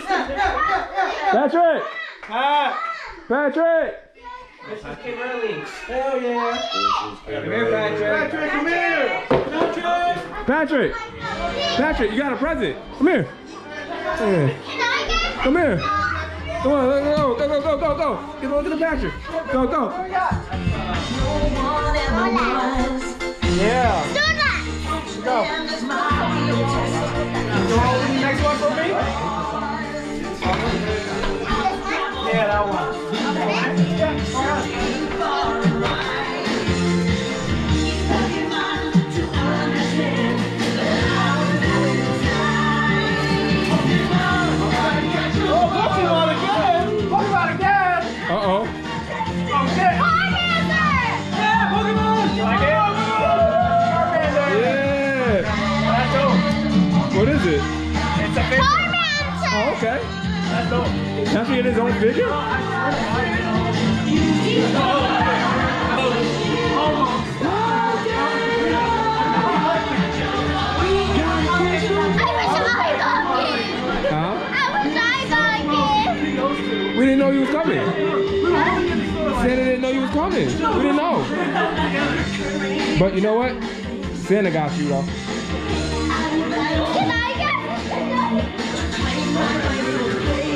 Patrick! Patrick! This is Kimberly. Hell yeah. Come here, Patrick. Patrick, come here. Patrick! Patrick, you got a present. Come here. Come here. Come on, go. Get over to the Patrick. Go. Yeah. Go. You want the next one for me? Yeah, that one. Uh-oh. Oh, shit. Yeah, Pokemon. You like it? Yeah. That's dope. What is it? It's a figure. Oh, okay. That's dope. That's in his own figure? We didn't know you was coming. Santa didn't know you was coming. We didn't know. But you know what? Santa got you though. Can I get